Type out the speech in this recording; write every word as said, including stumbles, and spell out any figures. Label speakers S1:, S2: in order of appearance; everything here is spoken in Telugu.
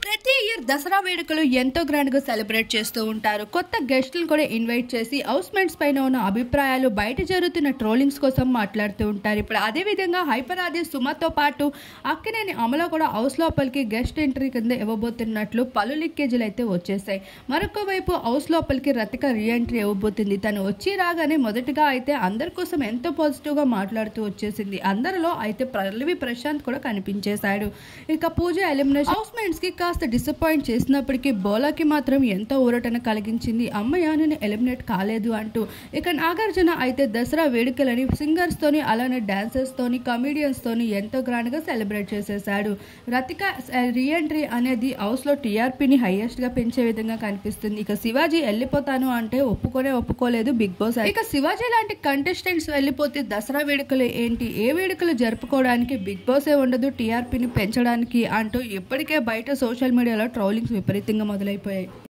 S1: ప్రతి ఇయర్ దసరా వేడుకలు ఎంతో గ్రాండ్ గా సెలబ్రేట్ చేస్తూ ఉంటారు. కొత్త గెస్టులు కూడా ఇన్వైట్ చేసి హౌస్ మేట్స్ పైన ఉన్న అభిప్రాయాలు, బయట జరుగుతున్న ట్రోలింగ్స్ కోసం మాట్లాడుతూ ఉంటారు. ఇప్పుడు అదే విధంగా హైపర్ ఆది సుమతో పాటు అక్కినేని అమల కూడా హౌస్ లోపలికి గెస్ట్ ఎంట్రీ కింద ఇవ్వబోతున్నట్లు పలు లీకేజీలు అయితే వచ్చేసాయి. మరొక వైపు హౌస్ లోపలికి రతిక రీ ఎంట్రీ ఇవ్వబోతుంది. తను వచ్చి రాగానే మొదటిగా అయితే అందరి కోసం ఎంతో పాజిటివ్ గా మాట్లాడుతూ వచ్చేసింది. అందరిలో అయితే పల్లవి ప్రశాంత్ కూడా కనిపించేశాడు. ఇక పూజ ఎలిమినేషన్ హౌస్ మేట్స్ కి కాస్త డిసప్పాయింట్ చేసినప్పటికీ బోలాకి మాత్రం ఎంతో ఊరటన కలిగించింది. అమ్మయ్య నేను ఎలిమినేట్ కాలేదు అంటూ. ఇక నాగార్జున అయితే దసరా వేడుకలని సింగర్స్ తోని, అలానే డాన్సర్స్ తోని, కమీడియన్స్ తోని ఎంతో గ్రాండ్ గా సెలబ్రేట్ చేసేసాడు. రతిక రీఎంట్రీ అనేది హౌస్ లో టీఆర్పీని హైయెస్ట్ గా పెంచే విధంగా కనిపిస్తుంది. ఇక శివాజీ వెళ్ళిపోతాను అంటే ఒప్పుకోనే ఒప్పుకోలేదు బిగ్ బాస్. ఇక శివాజీ లాంటి కంటెస్టెంట్స్ వెళ్ళిపోతే దసరా వేడుకలు ఏంటి, ఏ వేడుకలు జరుపుకోవడానికి బిగ్ బాస్ ఏ ఉండదు టీఆర్పీని పెంచడానికి అంటూ ఇప్పటికే బయట సోషల్ మీడియాలో ట్రోలింగ్స్ విపరీతంగా మొదలైపోయాయి.